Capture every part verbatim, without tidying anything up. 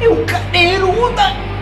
Eu cadeiruda!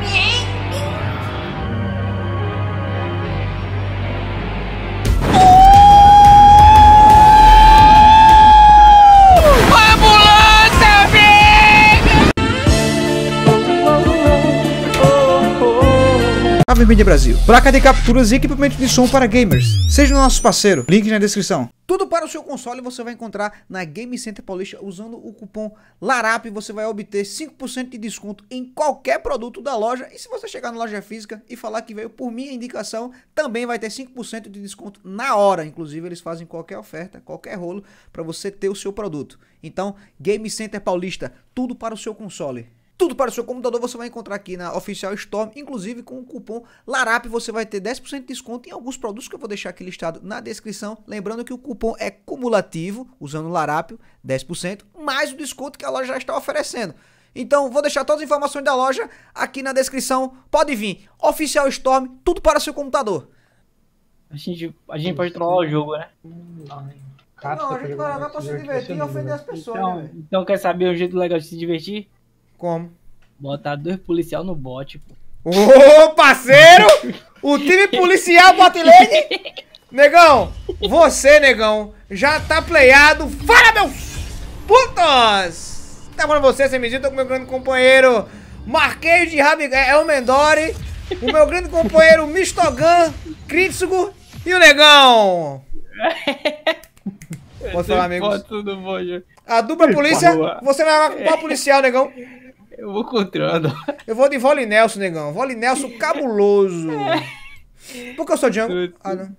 Ave Mídia Brasil, placa de capturas e equipamento de som para gamers. Seja nosso parceiro, link na descrição. Tudo para o seu console você vai encontrar na Game Center Paulista usando o cupom LARAP. Você vai obter cinco por cento de desconto em qualquer produto da loja. E se você chegar na loja física e falar que veio por minha indicação, também vai ter cinco por cento de desconto na hora. Inclusive eles fazem qualquer oferta, qualquer rolo para você ter o seu produto. Então, Game Center Paulista, tudo para o seu console. Tudo para o seu computador você vai encontrar aqui na Oficial Store, inclusive com o cupom LARAP você vai ter dez por cento de desconto em alguns produtos que eu vou deixar aqui listado na descrição. Lembrando que o cupom é cumulativo, usando o LARAP, dez por cento, mais o desconto que a loja já está oferecendo. Então vou deixar todas as informações da loja aqui na descrição, pode vir. Oficial Store, tudo para o seu computador. A gente, a gente pode trollar o jogo, né? Cara, não, a gente vai levar para se divertir e ofender as pessoas, então, né, então quer saber um jeito legal de se divertir? Como? Botar dois policial no bot, pô. Ô, parceiro! O time policial botlane! Negão, você, negão, já tá playado. Fala, meus putos! Tá falando você, Semidinho, tô com meu grande companheiro Marquês de Rabi... É o Mendori, o meu grande companheiro Mistogan, Kritsugo e o negão. Pode falar, amigos. Tudo bom, a dupla polícia, você vai com qual policial, negão? Eu vou controlando. Eu vou de Vole Nelson, negão. Vole Nelson cabuloso. Por que eu sou Django? Ah, não.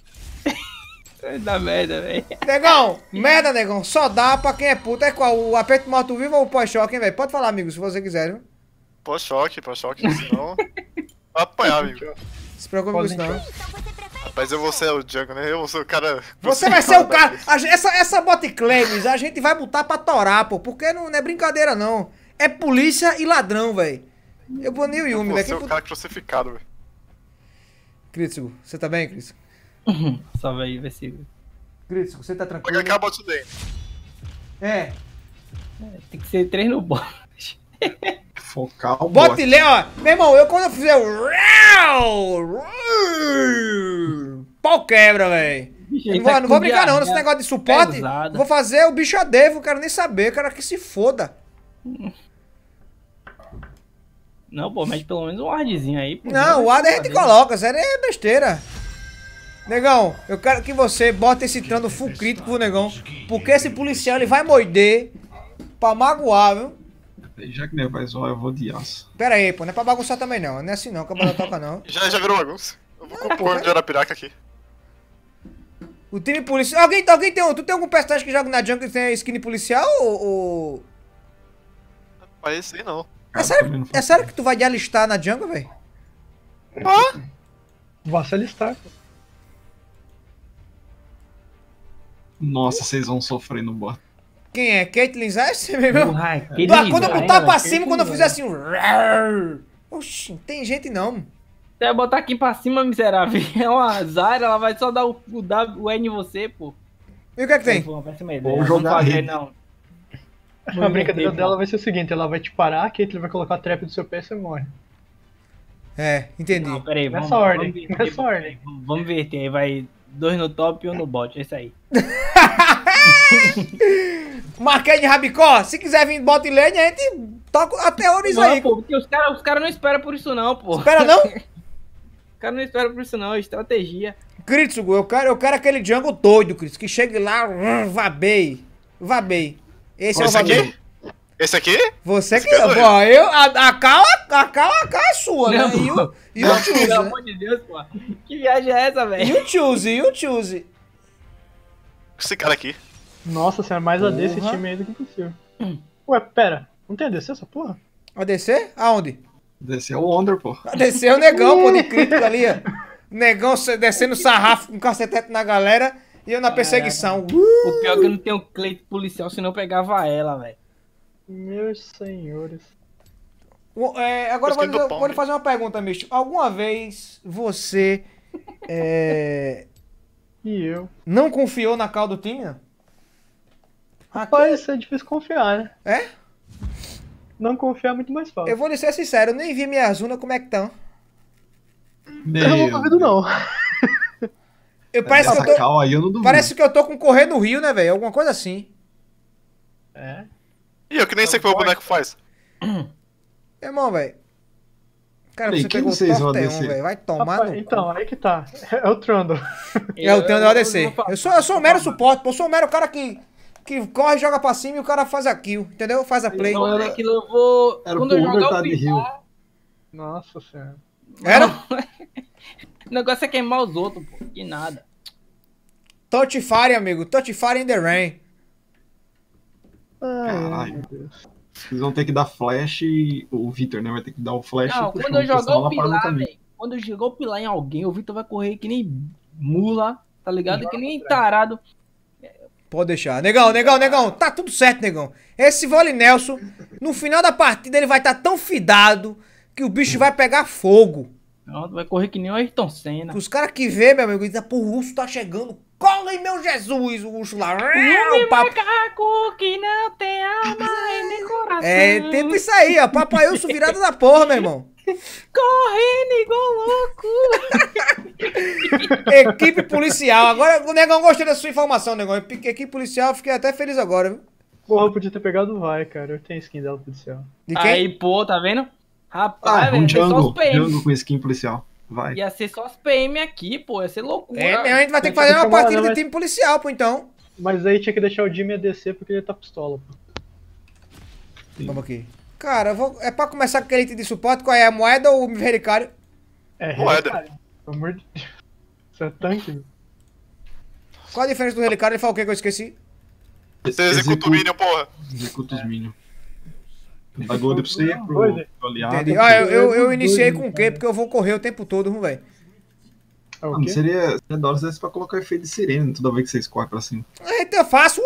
Dá merda, velho. Negão, merda, negão. Só dá pra quem é puto. É qual? O aperto morto-vivo ou o pós-choque, hein, velho? Pode falar, amigo, se você quiser, viu? Pós-choque, pós-choque, senão... Vai apanhar, amigo. Se preocupe com isso, não. Rapaz, eu vou ser o Django, né? Eu vou ser o cara... Você vai ser o cara... A, essa, essa bot claims a gente vai botar pra torar, pô. Porque não, não é brincadeira, não. É polícia e ladrão, velho. Eu vou nem o Yumi, velho. Você é o cara crucificado, velho. Crítico, você tá bem, Crítico? Salve aí, versículo. Crítico, você tá tranquilo? Pode acabar tudo aí. É. É. Tem que ser três no bot. Focar o bot. bot. Lê, ó. Meu irmão, eu quando eu fizer o... Pau quebra, velho. Não vou, não vou brincar não, nesse negócio de suporte. Vou fazer o bicho a devo, quero nem saber, quero que se foda. Não, pô, mas pelo menos um wardzinho aí. Pô, não, o ward a gente coloca, sério, é besteira. Negão, eu quero que você bota esse trando full crítico, negão. Porque esse policial, ele vai morder pra magoar, viu? Já que nem vai zoar, eu vou de aço. Pera aí, pô, não é pra bagunçar também não. Não é assim não, que a bola toca não. Já, já virou bagunça. Eu vou compor de Arapiraca aqui. O time policial... Alguém, alguém tem... Tu tem algum personagem que joga na jungle que tem skin policial ou... ou... Parece aí não. É sério, é sério que tu vai de alistar na jungle, velho? Ah! Vá se alistar. Nossa, vocês vão sofrer no bot. Quem é? Caitlyn Zayas? Meu? Uai, Quando eu botar pra cima, quando eu fizer assim... Oxi, não tem gente não. Você vai botar aqui pra cima, miserável. É uma Zyra, ela vai só dar o, o, w, o N em você, pô. E o que é que tem? Vou jogar fazer, não. A brincadeira dela vai ser o seguinte, ela vai te parar, a Caitlyn vai colocar a trap do seu pé e você morre. É, entendi. Não, peraí, Nessa vamos, ordem, vamos verter, nessa ordem. Vamos verter, aí vai dois no top e um no bot, é isso aí. Marquês de Rabicó, se quiser vir bot lane, a gente toca até hora isso aí. Pô, porque os caras os cara não esperam por isso não, pô. Espera não? Os caras não esperam por isso não, é estratégia. Crítico, eu quero, eu quero aquele jungle doido, Crítico, que chegue lá, vabei, vabei. Esse Esse é o vabei. aqui? Esse aqui? Você que... Esse é Pô, eu... A, a cal, a cal, a cal é sua, Não, né? E o, e o Pelo choose, né? amor de Deus, pô. Que viagem é essa, E velho? o choose, e o choose. Esse cara aqui. Nossa senhora, mais A D esse Porra. time aí do que possível. Ué, pera, não tem A D C essa porra? A D C? Aonde? Desse é o Wonder, pô. A D C é o negão, pô, de crítico ali, ó. Negão descendo sarrafo com cacetete na galera e eu na perseguição. Uh! O pior é que eu não tenho cleito policial, senão eu pegava ela, velho. Meus senhores. O- é, agora eu vou, Pesquisa do lhe- pão, vou lhe né? fazer uma pergunta, Misto. Alguma vez você é, E eu. não confiou na cal do time? Não? Aqui- Rapaz, isso é difícil confiar, né? É? Não confiar é muito mais fácil. Eu vou lhe ser sincero, eu nem vi minhas unas como é que estão. Eu não duvido, não. Eu parece que eu Essa tô. cal aí eu não duvido. Parece que eu tô com correr no Rio, né, velho? Alguma coisa assim. É. Ih, eu que nem sei o que o boneco faz. Irmão, velho. Cara, Peraí, você quem pegou vocês vão Torteon, descer? velho. Vai tomar Rapaz, no. então, aí que tá. É o Trundle. É, eu tenho eu- a eu D C. vou falar- Eu sou, eu sou um mero suporte, pô. Eu sou um mero cara que, que corre, joga pra cima e o cara faz a kill, entendeu? Faz a play. Então, era aquilo, eu vou. Era Quando eu pro Uber jogar tá o de Pilar, Nossa senhora. Era? o negócio é queimar os outros, pô. Que nada. Touch Fire, amigo. Touch Fire in the rain. Ai, Caralho. ai, meu Deus. Vocês vão ter que dar flash e o Vitor, né? Vai ter que dar o flash Não, e puxar quando eu um, jogar senão o ela para no Pilar, caminho. velho. Quando eu jogar o Pilar em alguém, o Vitor vai correr que nem mula, tá ligado? Que nem tarado. Pode deixar. Negão, negão, negão. Tá tudo certo, negão. Esse Vole Nelson, no final da partida, ele vai estar tão fidado que o bicho vai pegar fogo. Pronto, vai correr que nem o Ayrton Senna. Os caras que vê, meu amigo, dizem, pô, o urso tá chegando. Corre, meu Jesus, o urso lá. O Papo- macaco que não tem alma e nem coração. É, tipo isso aí, ó. Papai urso virado da porra, meu irmão. Correndo igual louco. Equipe policial. Agora, o negão gostei da sua informação, negão. Equipe policial, fiquei até feliz agora, viu? Porra, eu podia ter pegado o Vai, cara. Eu tenho skin dela policial. De quem? Aí, pô, tá vendo? Rapaz, Ah, velho, um ia ser só os jungle. P M. Jungle com skin policial. Vai. Ia ser só os P M aqui, pô. Ia ser loucura. É, a gente vai ter que fazer Deixa uma eu partida falar, de mas- time policial, pô, então. Mas aí tinha que deixar o Jimmy A D C porque ele tá pistola, pô. Vamos aqui. Cara, eu vou... é pra começar com aquele item de suporte, qual é? A moeda ou o relicário? É, Moeda. cara. Pelo amor de Deus. Isso é tanque, velho. Qual a diferença do relicário? Ele fala o que que eu esqueci? Você executa o Minion, porra. Executa os minions. Dá gold pra você, pro, Dois, pro aliado. Entendi. Ah, eu, eu, eu iniciei com o quê? Porque eu vou correr o tempo todo, viu, velho? É o Mano, quê? seria, seria da hora se desse pra colocar efeito de sirene toda vez que vocês correm pra cima. Eita, eu faço.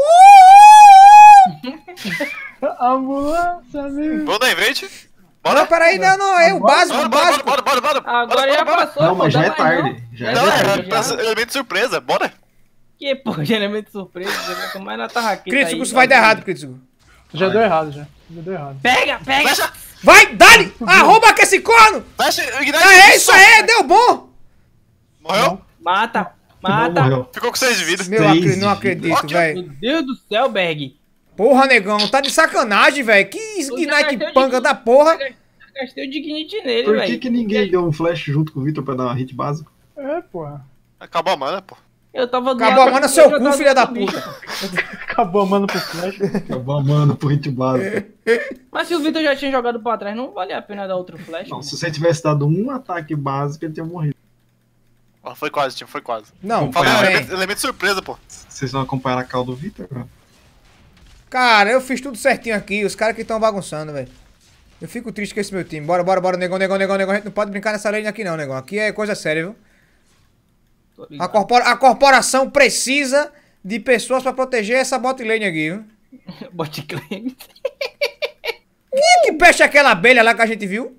Ambulância, amigo. Vamos dar em frente? Não, Bora? peraí, não, não, é o básico, Bora, o bora, básico. bora, bora, bora, bora. Agora Bora, já bora, bora. passou. Não, mas pô, já é dá mais tarde. não. Já é Não, é, tarde. é pra- elemento surpresa, bora. Que, pô, geralmente surpresa. Mas na tarraqueta Crítico, aí, isso vai dar ó. errado, crítico. Já deu errado, já. Já deu errado. Pega, pega. Fecha, Vai, dale! Arromba que esse corno! fecha, ignite. Ah, é isso aí, deu bom! Morreu? Mata, Não, mata. morreu. Ficou com seis de vida. Meu, Três acre- não de acredito, Ok. velho. Meu Deus do céu, Berg. Porra, negão, tá de sacanagem, velho. Que já Ignite gastei panga de- da porra. Gastei o Dignity nele, Por velho. que, que ninguém deu um flash junto com o Victor pra dar uma hit básica? É, porra. Acabou a mana, pô. Eu tava do Acabou a lado mana do seu jogador cu, filha da do bicho. puta. Acabou a mano pro flash. Acabou a mana pro hit básico. Mas se o Vitor já tinha jogado pra trás, não valia a pena dar outro flash. Não, se você tivesse dado um ataque básico, ele tinha morrido. Ó, foi quase, time, foi quase. Não, Falei, também. elemento, elemento surpresa, pô. Vocês vão acompanhar a cal do Victor, cara? Cara, eu fiz tudo certinho aqui. Os caras que estão bagunçando, velho. Eu fico triste com esse meu time. Bora, bora, bora, negão, negão, negão, negão. A gente não pode brincar nessa lane aqui não, negão. Aqui é coisa séria, viu? Tô A, ligado. corpora- a corporação precisa de pessoas pra proteger essa bot lane aqui, viu? Bot claim. Quem é que peixe aquela abelha lá que a gente viu?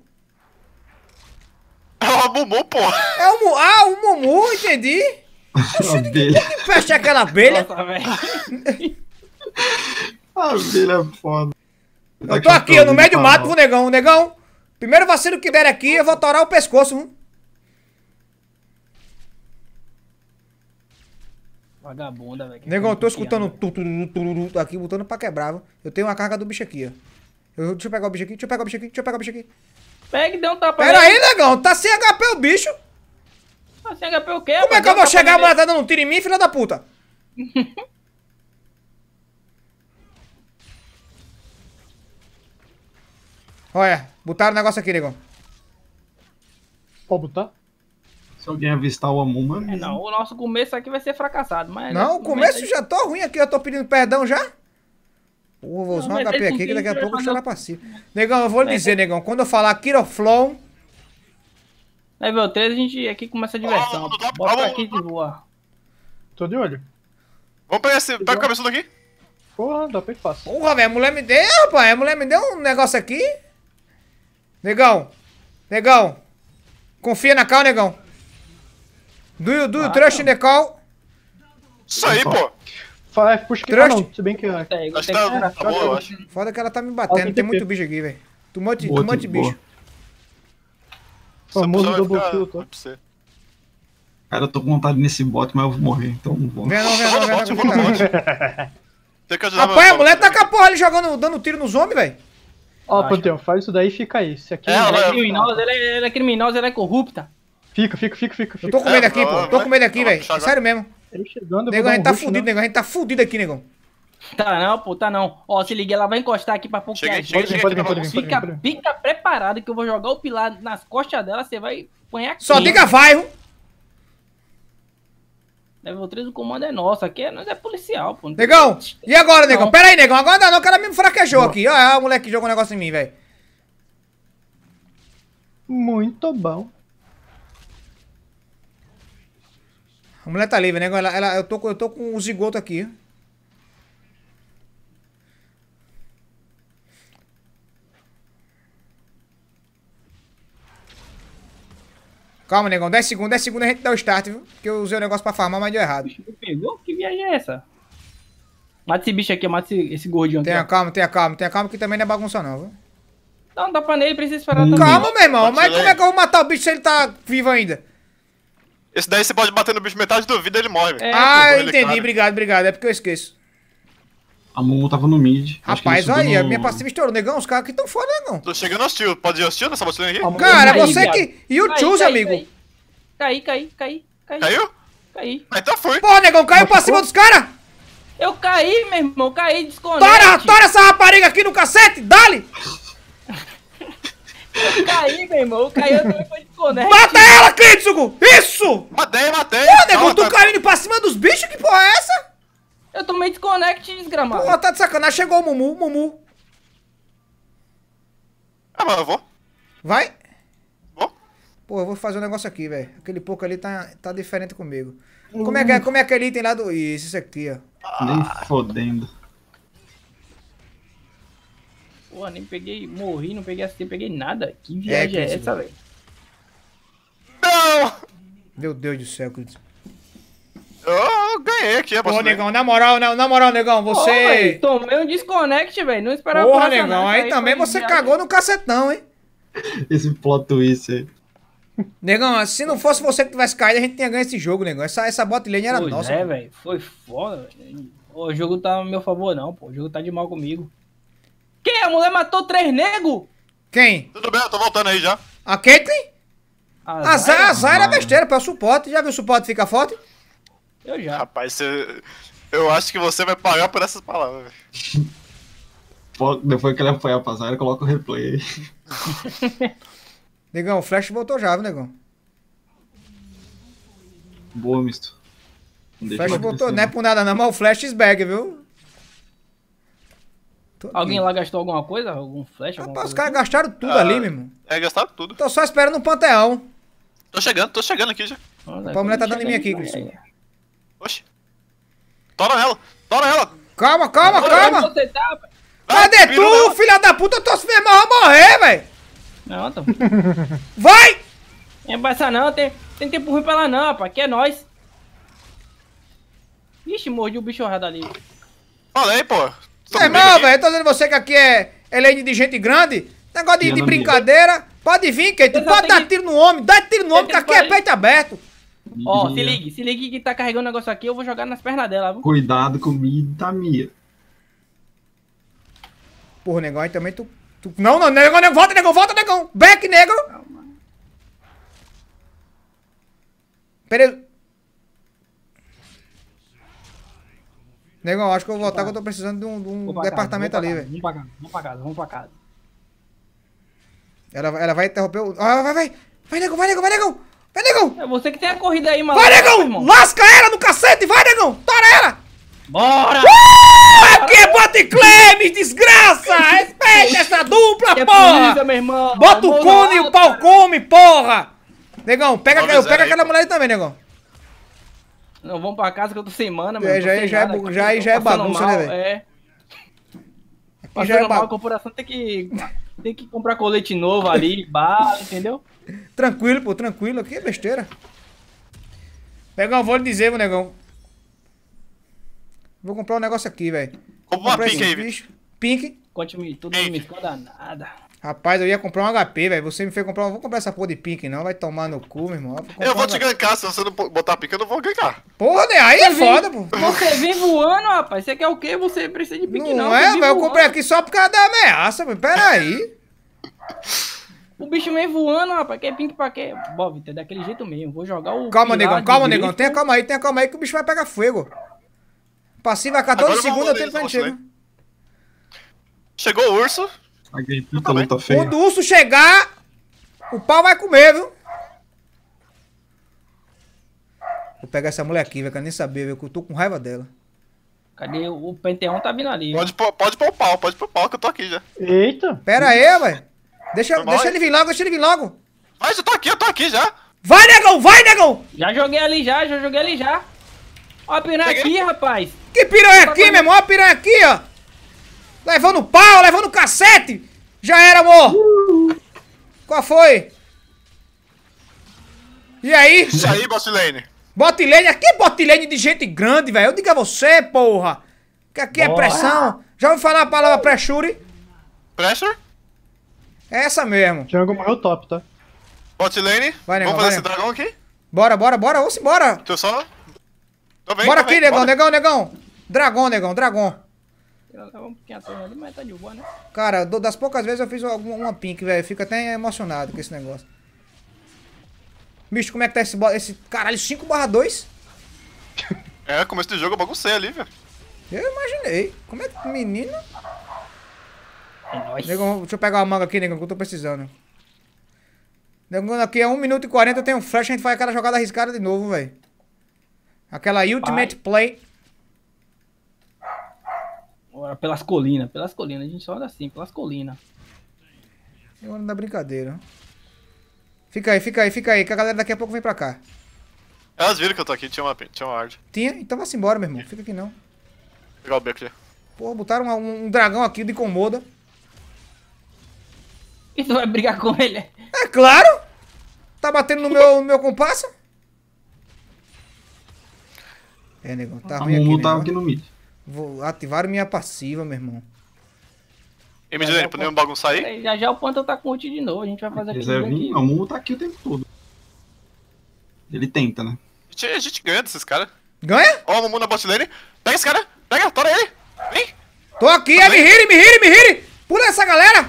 É uma Mumu, pô. É o Mu... Ah, o Mumu, entendi. A abelha. Que peixe aquela abelha? Nossa, velho. A abelha é foda. Eu tô aqui, eu no meio do mato, viu, negão? Negão, primeiro vacilo que der aqui, eu vou torar o pescoço, viu? Vagabunda, velho. Negão, eu tô escutando tu, tu, tu, tu, aqui, botando pra quebrar, viu? Eu tenho uma carga do bicho aqui, ó. Eu- deixa eu pegar o bicho aqui, deixa eu pegar o bicho aqui, deixa eu pegar o bicho aqui. Pega e dê um tapa Pera nele. aí, negão, tá sem H P o bicho. Ah, sem H P o quê? Como é que eu vou chegar, a mulher tá dando um tiro em mim, filha da puta? Olha, botaram o negócio aqui, negão. Pode botar? Se alguém avistar o Amuma, É, não, o nosso começo aqui vai ser fracassado, mas... Não, o começo já tô ruim aqui, eu tô pedindo perdão já. Pô, vou usar um Não, mas H P ele aqui que daqui a vai pouco fazer chora o- pra cima. Negão, eu vou lhe Mas dizer, negão, quando eu falar Kiroflon, Level três a gente aqui começa a diversão. Ó, do top, Bota ó, aqui de voar. Tô de olho. Vamos pegar esse. Pega o cabeçudo aqui. Porra, dá bem fácil. porra, velho, a mulher me deu, rapaz, a mulher me deu um negócio aqui. Negão, negão, confia na cal, negão. Do you, do you Ah, trust não. in the call? Isso aí, pô. Fala, puxa que. Ah, Trust. não, se bem que. É, Acho que tem tá, que- tá boa, eu acho. Foda que ela tá me Ela batendo, tem tem T P. muito bicho aqui, velho. Tu monte, Boa, tu monte tem bicho. boa. Famoso Só vai double ficar- kill, tá? vai pra você. Cara, eu tô com vontade nesse bot, mas eu vou morrer, então não vou. Vem não, vem Eu vou não, no vem bot, eu vou no não. bot. Tem que ajudar Rapaz, a meu mulher irmão, tá com a porra ali jogando, dando tiro nos homens, velho. Ó, Acho. Panteão, faz isso daí e fica aí. Se aqui. É, Ela ela é vai- criminosa, ela é, ela é criminosa, ela é corrupta. Fica, fica, fica, fica. Eu fica. tô com medo É, aqui, pô. vai, Tô vai. com medo aqui, Ela vai velho. puxar agora. Sério mesmo. Ele chegando, eu Negão, vou a dar gente um tá rush, fudido, né? negão. A gente tá fudido aqui, negão. Tá não, pô, tá não. Ó, se liga, ela vai encostar aqui pra pouco que Cheguei, a cheguei, gente. Pode vir, cheguei pode aqui vir, pra pode vir, bagunça. pode vir. Fica, fica preparado que eu vou jogar o pilar nas costas dela, você vai apanhar aqui. Só diga vai, viu? Level três, o comando é nosso, aqui é, nós é policial, pô. Negão, e agora, negão? Não. Pera aí, negão. Agora não, o cara me fraquejou aqui. Olha, o moleque que jogou um negócio em mim, velho. Muito bom. A mulher tá livre, negão. Ela, ela, eu, tô, com- eu tô com o zigoto aqui. Calma, negão. dez segundos, dez segundos a gente dá o start, viu? Porque eu usei o negócio pra farmar, mas deu errado. Bicho, me pegou? Que viagem é essa? Mata esse bicho aqui, mata esse, esse gordinho aqui. Tenha ó. calma, tenha calma. Tenha calma que também não é bagunça, não, viu? Não, dá pra nele, precisa esperar Hum. também. Calma, meu irmão. Pode Mas ser, como é que eu vou matar o bicho se ele tá vivo ainda? Esse daí você pode bater no bicho metade do vida e ele morre, velho. É, Ah, pô, eu ele, entendi. cara. Obrigado, obrigado. É porque eu esqueço. A Mumu tava no mid. Acho que ele Rapaz, subiu olha aí. A no- minha passiva estourou. Negão, os caras aqui tão foda, negão. Tô chegando hostil. Pode ir hostil nessa botlane aqui? Ah, Cara, Caí, você viado. que... E o Caí, Choose, caí, amigo? Caí, caí, caí, caí. Caiu? Caí. Ah, então foi. Porra, negão, caiu pra cima dos caras? Eu caí, meu irmão, caí, desconecte. Tora, tora essa rapariga aqui no cacete, dale! Eu caí, meu irmão, eu caí, eu também fui desconecte. Mata ela, Critsugo! Isso! Matei, matei. Pô, negão, Calma, tu tá- caindo pra cima dos bichos? Que porra é essa? Eu tomei desconecte, desgramado. Porra, tá de sacanagem. Chegou o Mumu, Mumu. Ah, mas eu vou. Vai? Vou. Pô, eu vou fazer um negócio aqui, velho. Aquele pouco ali tá, tá diferente comigo. Como é, que é, como é aquele item lá do... Isso, isso aqui, ó. Nem fodendo. Porra, nem peguei, morri, não peguei assim, peguei nada. Que viagem é, que essa, velho? Não! Meu Deus do céu, Critsugo. Eu ganhei aqui, a Pô, botlane. negão, na moral, na, na moral, negão, Pô, você... velho, tomei um desconecte, velho, não esperava Porra, por essa negão, não, aí isso também foi você viagem. cagou no cacetão, hein? Esse plot twist aí. Negão, se não fosse você que tivesse caído, a gente tinha ganho esse jogo, negão. Essa, essa bot lane era Pois nossa. é, pô. velho, foi foda, velho. Pô, o jogo tá a meu favor não, pô, o jogo tá de mal comigo. Que? A mulher matou três nego? Quem? Tudo bem, eu tô voltando aí já. A Caitlyn? A Zara, a Zara é Ah. besteira, pra suporte. Já viu o suporte ficar forte? Eu já. Rapaz, você... eu acho que você vai pagar por essas palavras. velho. Pô, depois que ele apoiar pra Zara, coloca o replay aí. Negão, o Flash voltou já, viu, negão? Boa, misto. Não O deixa Flash eu voltou, crescer, não é por nada não, mas o Flash is back, viu? Tô aqui. Alguém lá gastou alguma coisa? Algum flash? Alguma Rapaz, os coisa caras gastaram tudo Ah. ali, meu irmão. É, gastaram tudo. Tô só esperando o Panteão. Tô chegando, tô chegando aqui já. assim? A mulher tá dando em mim aqui, Chega aí, Cristian. vai. Oxi. Tora ela, tora ela. Calma, calma, Ô, calma. onde você tá, velho? Cadê Ah, virou tu, ela. filha da puta? Eu tô se mesmo, eu vou morrer, velho. Não, tô. Vai! Não é pra essa não, tem, tem tempo ruim pra ela não, rapaz, aqui é nós. Ixi, mordi o bicho errado ali. Falei, pô. Tô É comigo não, aqui. velho. Tô dizendo você que aqui é, é lane de gente grande. Negócio de, Minha de nome- brincadeira. Pode vir, Kate. Você só Pode tem dar que- tiro no homem. Dá tiro no homem, que Você aqui é pode- peito aberto. Ó, se Mia. ligue, se ligue que tá carregando o negócio aqui, eu vou jogar nas pernas dela, viu? Cuidado comigo, tá, Mia. Porra, negão, aí também tu... tu... Não, não, negão, negão. Volta, negão, volta, negão. Back, negro. Pera aí. Negão, acho que eu vou voltar que eu tô precisando de um, de um Vou pra casa, departamento vou pra ali, casa, velho. Vamos pra casa, vamos pra casa, vamos pra casa. Ela, ela vai interromper o... Ah, vai, vai. Vai, negão, vai, negão, vai, negão. Vai, negão. É você que tem a corrida aí, maluco. Vai, negão. irmão. Lasca ela no cacete. Vai, negão. Tora ela. Bora! Aqui é bota Cleme, desgraça! Respeita essa dupla, Que é porra! polícia, meu irmão. Bota o Vamos cone e lá, o pau cara. come, porra! Negão, pega, Vamos aquela- zero pega aí, aquela pô. mulher aí também, negão. Não, vamos pra casa que eu tô sem mana, É, mano. tô já é- sem já é nada bu- aqui, já é- tô já é passando bagunça, mal, né, velho? É. já Passando é mal, bagunça. a corporação tem que, tem que comprar colete novo ali, bala, entendeu? Tranquilo, pô, tranquilo. Aqui é besteira. Negão, vou lhe dizer, meu negão. Vou comprar um negócio aqui, velho. Compra uma Comprei pink esse aí, bicho. Pink. Conte-me tudo, Pink. não me esconda nada. Rapaz, eu ia comprar um H P, velho. Você me fez comprar. Não vou comprar essa porra de pink, não. Vai tomar no cu, meu irmão. comprar Eu vou um te H P. gankar, se você não botar pique, eu não vou gankar. Porra, né? Aí é Você vem- foda, pô. Você vem voando, rapaz. Você quer o quê? Você precisa de pique, não. Não Você é, vem velho. Eu voando. comprei aqui só por causa da ameaça, velho. Pera aí. O bicho vem voando, rapaz. Quer pink pra quê? Bom, Vitor, é daquele jeito mesmo. Vou jogar o. Calma, pilar negão. de Calma, grifo. negão. Tenha calma aí, tenha calma aí que o bicho vai pegar fogo. Passivo a quatorze Agora segundos, eu vamos tenho pra ler gente isso, chega. Chegou o urso. Paguei puta luta feia. Quando o urso chegar, o pau vai comer, viu? Vou pegar essa mulher aqui, velho, que eu nem sabia, velho, que eu tô com raiva dela. Cadê? O o Penteão tá vindo ali. Pode pôr, pode pôr o pau, pode pôr o pau, que eu tô aqui já. Eita! Pera aí, velho. Deixa, Foi mal, deixa hein? ele vir logo, deixa ele vir logo. Mas eu tô aqui, eu tô aqui já. Vai, negão, vai, negão. Já joguei ali já, já joguei ali já. Ó a piranha Peguei. aqui, rapaz. Que piranha aqui, meu irmão, ó a piranha aqui, ó. Levando pau, levando cacete. Já era, amor. Qual foi? E aí? Isso aí, Bossilane. Botilene, aqui é botilene de gente grande, velho. Eu digo a você, porra. Que aqui é Bora. pressão. Já ouviu falar a palavra pressure? Pressure. É essa mesmo. Django morreu top, tá? Botlane. Vai, negão, Vamos fazer vai, esse dragão aqui? Bora, bora, bora, vamos embora. Deixa eu só... Tô bem, Bora tô aqui, bem, negão, bora. negão, negão. Dragão, negão, dragão. Eu levo um pouquinho a torre ali, mas tá de boa, né? Cara, do- das poucas vezes eu fiz alguma- uma pink, velho. Fico até emocionado com esse negócio. Bicho, como é que tá esse... bo- esse caralho, cinco barra dois? É, começo do jogo eu baguncei ali, velho. Eu imaginei. Como é que... Menino... É nóis. Negão, deixa eu pegar uma manga aqui, negão, que eu tô precisando. Negão, aqui é um minuto e quarenta, eu tenho um flash, a gente faz aquela jogada arriscada de novo, velho. Aquela Ultimate Play. Bora, pelas colinas, pelas colinas. A gente só anda assim, pelas colinas. Eu ando da brincadeira. Fica aí, fica aí, fica aí, que a galera daqui a pouco vem pra cá. Elas viram que eu tô aqui, tinha uma, tinha uma ward. Tinha? Então vai-se embora, meu irmão. Fica aqui não. Vou pegar o beco ali. Porra, botaram uma- um, um dragão aqui de incomoda. E tu vai brigar com ele? É claro! Tá batendo no meu, no meu compasso? É, negão, tá A ruim aqui, Mumu tava negão. aqui no mid. Vou ativar minha passiva, meu irmão. E me diz, podemos bagunçar aí? Peraí, já já o Panther tá com ult de novo. A gente vai fazer Se aquele quiser vir, aqui. a Mumu tá aqui o tempo todo. Ele tenta, né? A gente, a gente ganha desses caras. Ganha? Ó, o Mumu na botlane. Pega esse cara, pega, tora ele. Vem. Tô aqui, é, me hire, me hire, me hire! Pula essa galera!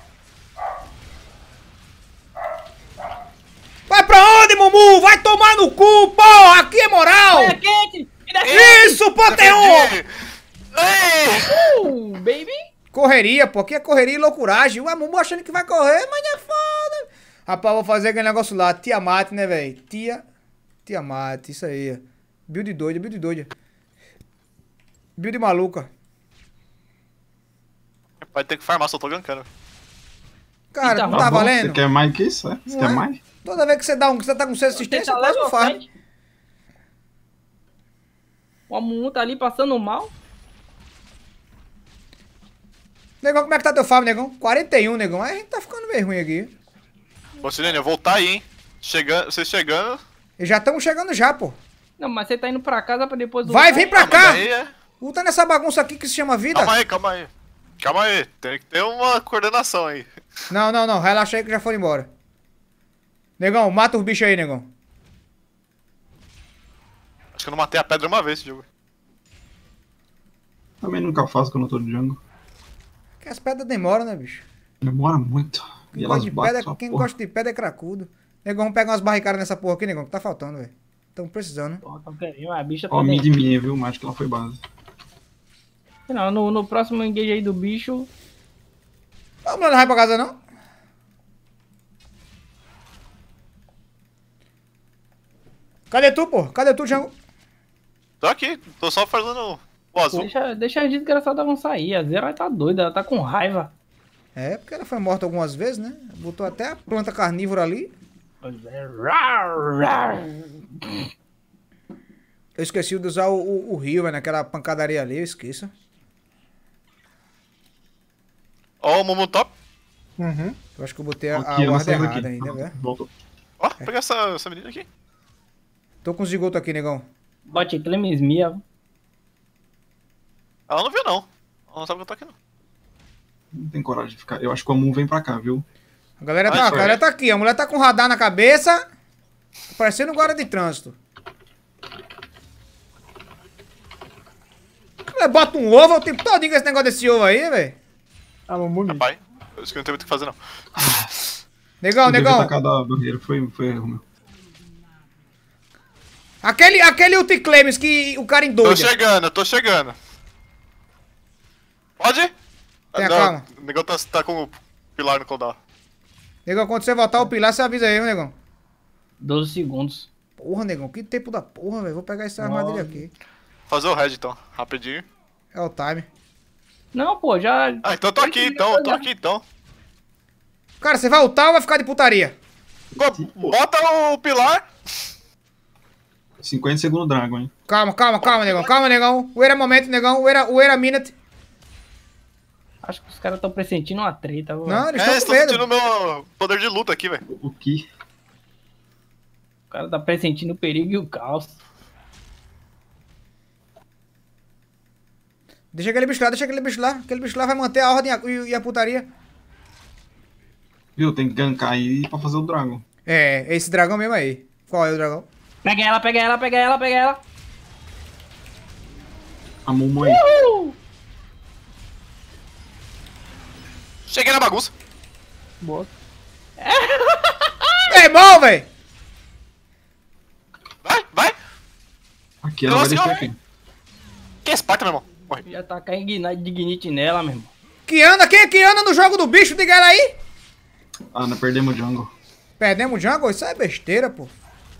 Vai pra onde, Mumu? Vai tomar no cu, porra! Aqui é moral! Olha quente! Me dá quente! Isso, Panteão! Ei! Uh, baby! Correria, pô. Aqui é correria e loucuragem. Ué, Mumu achando que vai correr, mas não é foda. Rapaz, vou fazer aquele negócio lá. Tiamat, né, velho? Tia... Tiamat, isso aí. Build doida, build doida. Build maluca. Vai ter que farmar, só tô gankando. Cara, Eita, não tá Tá bom, valendo? Você quer mais que isso, é? Você Não quer é? mais? Toda vez que você dá um, que você tá com seis assistência, Tenta quase lá um pra farm. frente. O Mumu tá ali passando mal. Negão, como é que tá teu farm, negão? quarenta e um, negão. Aí a gente tá ficando meio ruim aqui. Botlane, eu vou voltar aí, hein. Chegando, vocês chegando. E já estamos chegando já, pô. Não, mas você tá indo pra casa pra depois do. Vai, vem pra Ah, mas cá! daí é- Luta nessa bagunça aqui que se chama vida. Calma aí, calma aí. Calma aí, tem que ter uma coordenação aí. Não, não, não. Relaxa aí que já foram embora. Negão, mata os bichos aí, negão. Acho que eu não matei a pedra uma vez esse jogo. Também nunca faço quando eu tô de jungle. Porque as pedras demoram, né, bicho? Demora muito. Quem E gosta elas de batem pedra, sua quem porra. gosta de pedra é cracudo. Negão, vamos pegar umas barricadas nessa porra aqui, negão, que tá faltando, velho. Tamo precisando. Pô, tô querendo, a bicha tá Ó, mid dentro. minha, viu? Mas acho que ela foi base. Não, no, no próximo engage aí do bicho. Vamos lá, não vai pra casa, não? Cadê tu, pô? Cadê tu, Django? Tô aqui, tô só fazendo o azul. Deixa, deixa as desgraçadas avançar aí. A Zero tá doida, ela tá com raiva. É, porque ela foi morta algumas vezes, né? Botou até a planta carnívora ali. Pois é. Rar, rar. Eu esqueci de usar o, o, o rio, velho, naquela pancadaria ali, eu esqueço. Ó, o Mumu top. Uhum. Eu acho que eu botei a, a Aqui, eu não guarda saio errada daqui. ainda, velho. Voltou. Ó, pega essa, essa menina aqui. Tô com zigoto aqui, negão. Bote Clemens Mia. Ela não viu, não. Ela não sabe que eu tô aqui, não. Não tem coragem de ficar. Eu acho que o Amun vem pra cá, viu? A galera Vai, tá, a foi. galera tá aqui. A mulher tá com radar na cabeça. Tá parecendo um guarda de trânsito. A mulher bota um ovo o tempo todinho com esse negócio desse ovo aí, velho. Ah, Mumu me. Pai, eu acho que não tem muito o que fazer, não. Negão, Eu devia negão. tacar da barreira, foi, foi erro meu. Aquele, aquele ulti claims que o cara Tô endoida. chegando, tô chegando. Pode? Tenha Não, calma. O negão tá, tá com o pilar no coldar. Negão, quando você voltar o pilar, você avisa aí, meu negão. doze segundos. Porra, negão, que tempo da porra, velho. Vou pegar essa armadilha aqui. Fazer o red, então. Rapidinho. É o time. Não, pô, já... Ah, então eu tô aqui, então. Eu tô aqui, então. Cara, você vai ultar ou vai ficar de putaria? Pô, bota o pilar. cinquenta segundos Dragon, hein? Calma, calma, calma, negão. Calma, negão. Wait a momento, negão. Wait a, wait a minute. Acho que os caras estão pressentindo uma treta. Vô. Não, eles É, estão estou com medo. sentindo meu poder de luta aqui, velho. O que? O cara tá pressentindo o perigo e o caos. Deixa aquele bicho lá, deixa aquele bicho lá. Aquele bicho lá vai manter a ordem e a, e a putaria. Viu? Tem que gankar aí pra fazer o Dragon. É, esse dragão mesmo aí. Qual é o dragão? Pega ela, pega ela, pega ela, pega ela. A Mumu aí. Uh! Cheguei na bagunça. Boa. É bom, velho. Vai, vai. Aqui ela vai Nossa, deixar eu- aqui. Que é Esparta, meu irmão? Morre. Já tá caindo Ignite nela, meu irmão. Que anda, quem é que anda no jogo do bicho? Diga ela aí. Ah, nós perdemos o jungle. Perdemos o jungle? Isso é besteira, pô.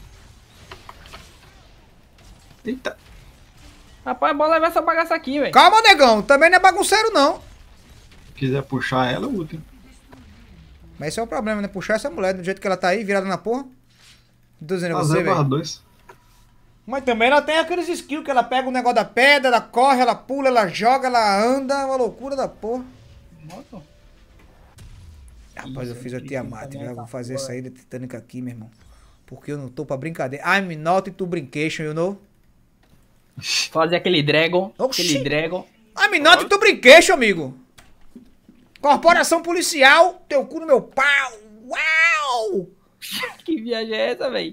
Eita. Rapaz, bora levar essa bagaça aqui, velho. Calma, negão. Também não é bagunceiro, não. Se quiser puxar ela, é útil. Mas esse é o problema, né? Puxar essa mulher do jeito que ela tá aí, virada na porra. Tô dizendo a Ah, você, zero barra velho. dois. Mas também ela tem aqueles skills que ela pega o negócio da pedra, ela corre, ela pula, ela joga, ela anda. Uma loucura da porra. Moto. Rapaz, eu Isso, fiz a isso Tiamat, também velho. tá Vou fazer fora. saída titânica aqui, meu irmão. Porque eu não tô pra brincadeira. I'm not to brincation, you know? Fazer aquele Dragon. Oxi. Aquele Dragon. I'm not to brincation, amigo. Corporação policial, teu cu no meu pau. Uau! Que viagem é essa, velho?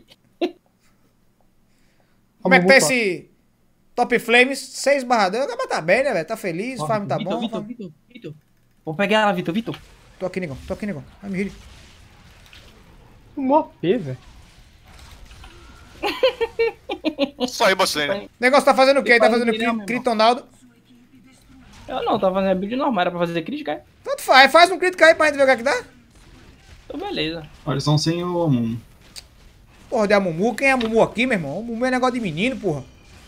Como é que tá Vamos voltar. esse Top Flames? seis barra dois. Acaba tá bem, né, velho? Tá feliz, o farm tá Vitor, bom. Vitor, farm- Vitor, Vitor. Vou pegar ela, Vitor, Vitor. Tô aqui, negão. Tô aqui, negão. Vai me rir. Mó P, velho. Só aí, botlane. Negócio tá fazendo o quê? Tá faz fazendo o que não, meu cri- irmão? Critonaldo? Eu não, tava fazendo build normal, era pra fazer crítica, é? Tanto faz. Faz um crítico aí pra gente ver o que é que dá. Então beleza. Olha, eles estão sem o Amun. Porra, de a Mumu. Quem é a Mumu aqui, meu irmão? O Mumu é negócio de menino, porra.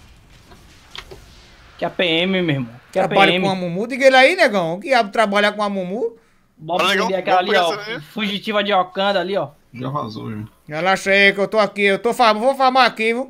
Que é a P M, meu irmão. Que é a Trabalha P M. com a Mumu. Diga ele aí, negão. O que diabo trabalha com a Mumu? Bora Olha, prender legal, aquela ali, vamos ó. pegar essa ali. Fugitiva de Wakanda ali, ó. Já vazou, já. Relaxa aí que eu tô aqui. Eu tô fam... vou farmar aqui, viu?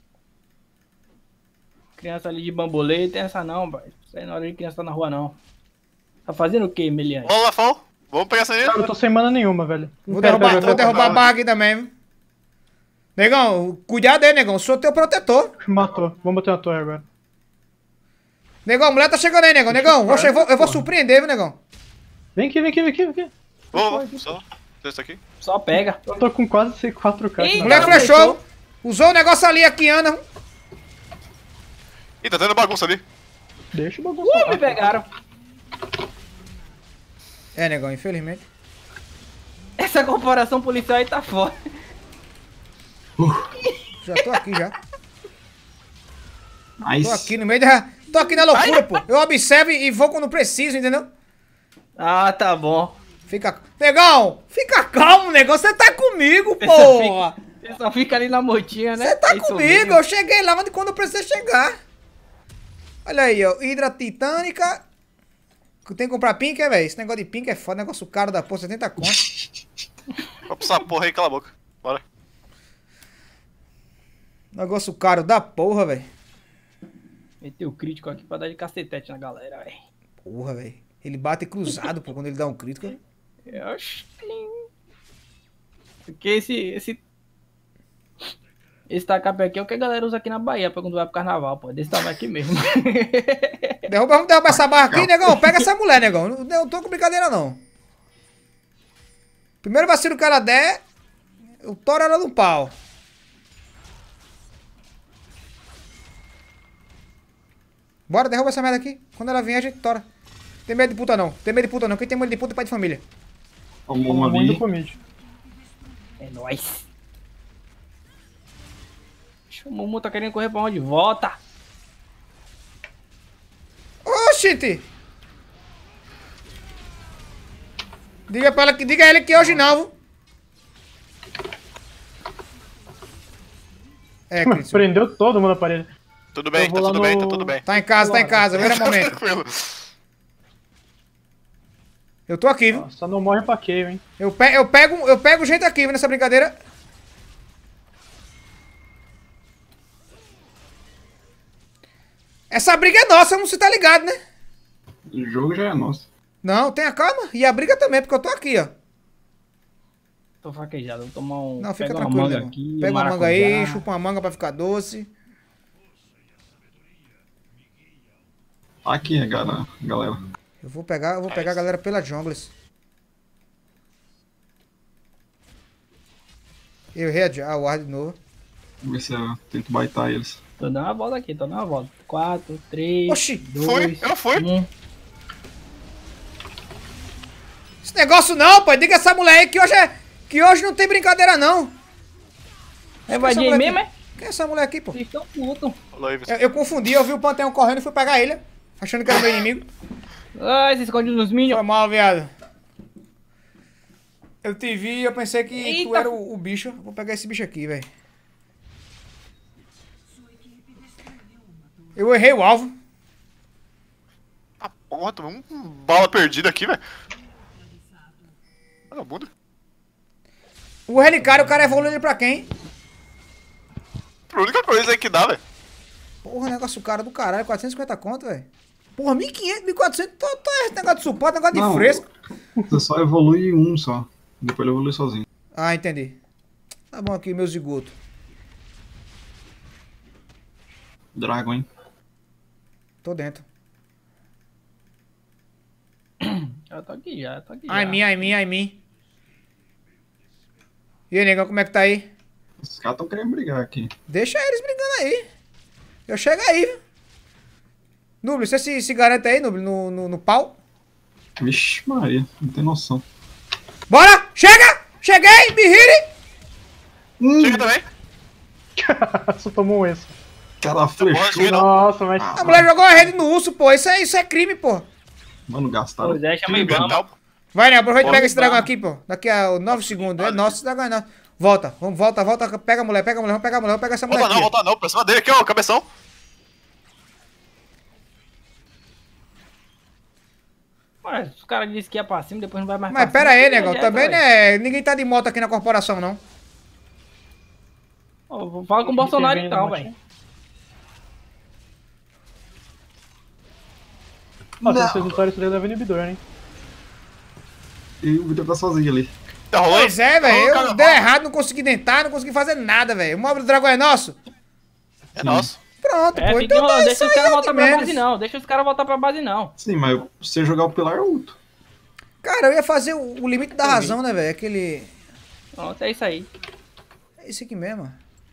Criança ali de bambolê, tem essa não, pai. Isso aí na hora de criança tá na rua, não. Tá fazendo o que, Meliante? Vamos lá, Fão. Vamos pegar essa aí. Eu tô sem mana nenhuma, velho. Vou Pera, derrubar, pera, vou pera, derrubar a não. barra aqui também, viu? Negão, cuidado aí, negão. Sou teu protetor. Matou. Vamos bater na torre agora. Negão, a mulher tá chegando aí, negão. Negão, oxe, eu vou, eu vou surpreender, viu, negão? Vem aqui, vem aqui, vem aqui, vem aqui. Vamos, vamos. Só. Deixa aqui. Só pega. Eu tô com quase quatro K. Eita. na Mulher Não, flechou. Usou o negócio ali, aqui, Ana. Ih, tá tendo bagunça ali. Deixa o bagulho. Uh, me pegaram. É, negão, infelizmente. Essa corporação policial aí tá fora. Já tô aqui, já. Nice. Tô aqui no meio da... Tô aqui na loucura, pô. Eu observo e vou quando preciso, entendeu? Ah, tá bom. Fica... Negão, fica calmo, negão. Você tá comigo, porra. Você só fica ali na motinha, né? Você tá É isso comigo. mesmo. Eu cheguei lá onde quando eu precisei chegar. Olha aí, ó. Hidra titânica. Tem que comprar pink, é, velho? Esse negócio de pink é foda. Negócio caro da porra, setenta conto. Vamos pra essa porra aí, cala a boca. Bora. Negócio caro da porra, velho. Meteu o crítico aqui pra dar de cacetete na galera, velho. Porra, velho. Ele bate cruzado, pô, quando ele dá um crítico. Oxi. Porque esse, esse... Esse tacape aqui é o que a galera usa aqui na Bahia pra quando vai pro carnaval, pô. Desse tamanho aqui mesmo. Derruba, vamos derrubar essa barra aqui, negão. Pega essa mulher, negão. Não, não tô com brincadeira, não. Primeiro vacilo que ela der, eu toro ela no pau. Bora, derruba essa merda aqui. Quando ela vier, a gente tora. Tem medo de puta, não. Tem medo de puta, não. Quem tem medo de puta é pai de família. Tomou uma Muito ali. comid. É nóis. O Mumu tá querendo correr pra onde? Volta! Oxente! Diga pra ela que diga a ele que hoje não, viu? É, Cris. Prendeu todo mundo na parede. Tudo bem, Eu tá vou lá tudo bem, no- tá tudo bem. Tá em casa, tá em casa. Vira momento. Tranquilo. Eu tô aqui, viu? Só não morre pra Cave, hein? Eu, pe eu, pego, eu pego gente aqui, viu, nessa brincadeira. Essa briga é nossa, você tá ligado, né? O jogo já é nosso. Não, tenha calma. E a briga também, porque eu tô aqui, ó. Tô fraquejado, vou tomar um. Não, fica pega tranquilo, uma manga irmão. aqui, Pega uma manga maracujá. aí, chupa uma manga pra ficar doce. Tá aqui, galera. galera. Eu vou pegar, eu vou pegar a galera pela jungles. Eu errei a ward de novo. Vamos ver se eu tento baitar eles. Tô dando uma volta aqui, tô dando uma volta. quatro, três, Oxi, Fui, dois, eu fui. um. Esse negócio não, pai. Diga essa mulher aí que hoje é. Que hoje não tem brincadeira, não. É vadia aí mulher mesmo, aqui? é? Quem é essa mulher aqui, pô? Vocês estão putos. Falou aí, você. Eu, eu confundi, eu vi o Panteão correndo e fui pegar ele. Achando que era meu inimigo. Ai, se esconde nos Foi minions. mal, viado. Eu te vi e eu pensei que tu Eita. era o, o bicho. Vou pegar esse bicho aqui, velho. Eu errei o alvo. Ah, porra, tomei um bala perdida aqui, velho. Vagabundo. O Relicário, o cara evoluiu ele pra quem? A única coisa aí que dá, velho. Porra, negócio cara do caralho. quatrocentos e cinquenta conto, velho. Porra, mil e quinhentos, mil e quatrocentos. Tô, tô esse negócio de suporte, negócio de Não. fresco. Você só evolui um só. Depois ele evolui sozinho. Ah, entendi. Tá bom aqui, meu zigoto. Dragon, hein? Tô dentro. Eu tô aqui já, eu tô aqui já. Ai, mim, ai, mim, ai, mim. E aí, negão, como é que tá aí? Os caras tão querendo brigar aqui. Deixa eles brigando aí. Eu chego aí, viu? Nubli, você se, se garante aí, Nubli, no, no, no pau? Vixe Maria, não tem noção. Bora! Chega! Cheguei! Me rire! Chega também. Só tomou um esse. Cara flechou. chega não. Nossa, mas. A mulher jogou a rede no urso, pô. Isso é, isso é crime, pô. Mano, gastaram. Pois é, chama Ibama. Mental. Vai, né? Aproveita e Pode pega esse dar. dragão aqui, pô. Daqui a nove segundos. É nosso, esse dragão é nosso. Volta, vamos, volta, volta. Pega a mulher, pega a mulher, vamos pegar a mulher, vamos pegar essa mulher Volta não, aqui. volta não. Pra cima dele aqui, ó, cabeção. Mas os caras disseram que ia pra cima, depois não vai mais Mas pra pera cima. aí, Que negão. adianta, Também, velho. né? Ninguém tá de moto aqui na corporação, não. Ô, Fala com o Bolsonaro Vem, então, vem, velho. Nossa, esse resultado isso daí leva inibidor, hein? E o Vitor tá sozinho ali. Tá rolando? Pois é, Tá velho. rolando Eu carnaval. dei errado, não consegui dentar, não consegui fazer nada, velho. O móvel do dragão é nosso? É nosso. Pronto, É, pô. tem que Então enrolar, tá deixa isso os aí, caras é voltar de pra menos. base não, deixa os caras voltar pra base não. Sim, mas se você jogar o pilar é outro. Cara, eu ia fazer o, o limite da razão, né, velho? Aquele... Pronto, é isso aí. É esse aqui mesmo.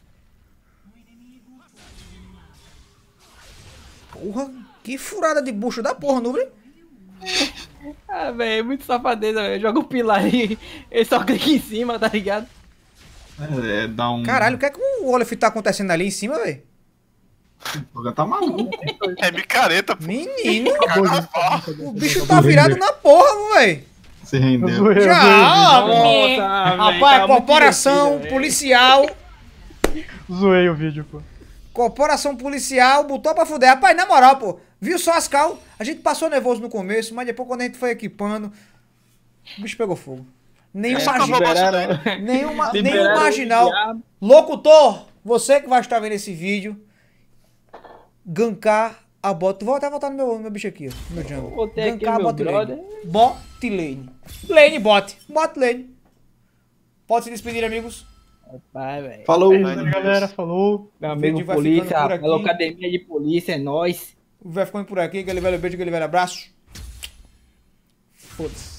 Porra, que furada de bucho da porra, Nubli. Ah, velho, é muito safadeza, velho. Joga o pilar aí, ele só clica em cima, tá ligado? É, é dá um. Caralho, o que é que o Olaf tá acontecendo ali em cima, velho? O jogo tá maluco. É micareta, pô. Menino, Carnaval. o bicho tá virado na porra, velho. Se rendeu. Eu zoei, eu zoei. Já, Nossa, menino. velho, Rapaz, tá muito corporação divertido, velho. policial. Zoei o vídeo, pô. Corporação policial, botou pra fuder. Rapaz, na moral, pô, viu só as cal? A gente passou nervoso no começo, mas depois quando a gente foi equipando, o bicho pegou fogo. Nenhum, só marginal, acabou a Liberaram, nenhuma, nenhum liberaram o marginal. diabo. Locutor, você que vai estar vendo esse vídeo, gankar a bot. Vou até voltar no meu, no meu bicho aqui, ó, no meu jungle. Botei aqui Gankar a meu bot brother. lane. Bot lane. Lane bot. Bot lane. Pode se despedir, amigos. Vai, velho. Falou. É isso aí, galera. Falou. Meu O amigo vídeo vai polícia, ficando por aqui. pela academia de polícia, é nóis. Vai ficando por aqui. Aquele velho beijo, aquele velho abraço. Foda-se.